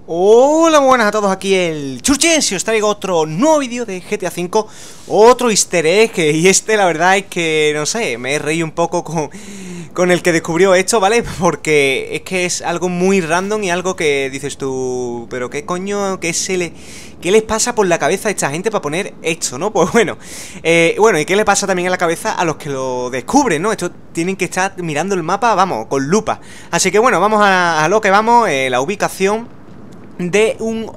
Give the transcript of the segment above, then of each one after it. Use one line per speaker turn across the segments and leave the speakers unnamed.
Hola, buenas a todos, aquí el Churchen. Si os traigo otro nuevo vídeo de GTA V, otro easter egg, y la verdad es que, no sé, me he reído un poco con el que descubrió esto, ¿vale? Porque es que es algo muy random y algo que dices tú, pero qué coño, ¿qué les pasa por la cabeza a esta gente para poner esto, no? Pues bueno, ¿y qué le pasa también en la cabeza a los que lo descubren, no? Estos tienen que estar mirando el mapa, vamos, con lupa. Así que bueno, vamos a lo que vamos, la ubicación de un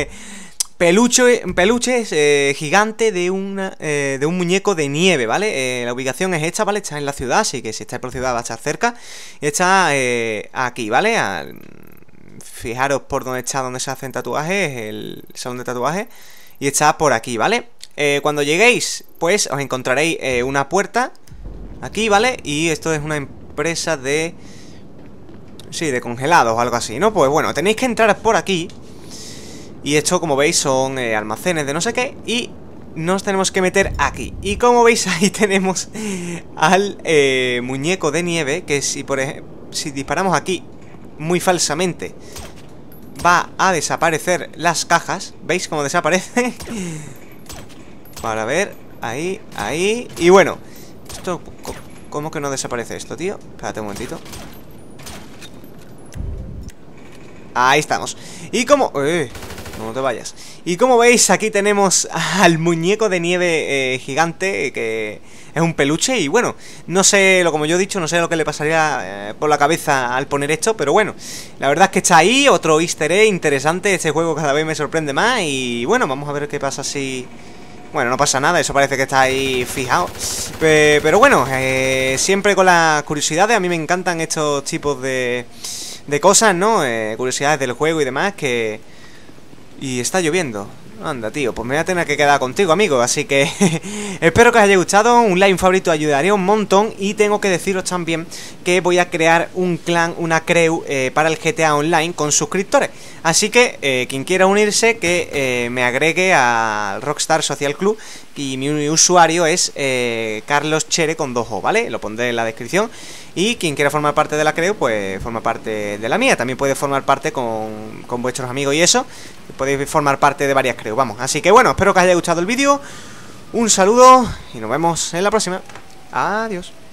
peluche gigante de un muñeco de nieve, ¿vale? La ubicación es esta, ¿vale? Está en la ciudad, así que si estáis por ciudad va a estar cerca. Y está aquí, ¿vale? Fijaros por dónde está, donde se hacen tatuajes, el salón de tatuajes. Y está por aquí, ¿vale? Cuando lleguéis, pues os encontraréis una puerta aquí, ¿vale? Y esto es una empresa de... sí, de congelados o algo así, ¿no? Pues bueno, tenéis que entrar por aquí. Y esto, como veis, son almacenes de no sé qué. Y nos tenemos que meter aquí. Y como veis, ahí tenemos al muñeco de nieve. Que si disparamos aquí muy falsamente, va a desaparecer las cajas. ¿Veis cómo desaparece? Para ver, ahí, ahí. Y bueno, esto, ¿cómo que no desaparece esto, tío? Espérate un momentito. Ahí estamos. Y como... no te vayas. Y como veis, aquí tenemos al muñeco de nieve gigante, que es un peluche. Y bueno, no sé, como yo he dicho, no sé lo que le pasaría por la cabeza al poner esto, pero bueno, la verdad es que está ahí, otro easter egg interesante. Este juego cada vez me sorprende más. Y bueno, vamos a ver qué pasa si... bueno, no pasa nada, eso parece que está ahí fijado. Pero bueno, siempre con las curiosidades. A mí me encantan estos tipos de cosas, ¿no? Curiosidades del juego y demás, que... y está lloviendo. Anda, tío, pues me voy a tener que quedar contigo, amigo. Así que espero que os haya gustado. Un like, un favorito ayudaría un montón. Y tengo que deciros también que voy a crear un clan, una crew para el GTA Online con suscriptores. Así que quien quiera unirse, que me agregue al Rockstar Social Club. Y mi usuario es Carlos Chere con 2 O, ¿vale? Lo pondré en la descripción. Y quien quiera formar parte de la crew, pues forma parte de la mía. También puede formar parte con vuestros amigos y eso. Podéis formar parte de varias crew, vamos. Así que bueno, espero que os haya gustado el vídeo. Un saludo y nos vemos en la próxima. Adiós.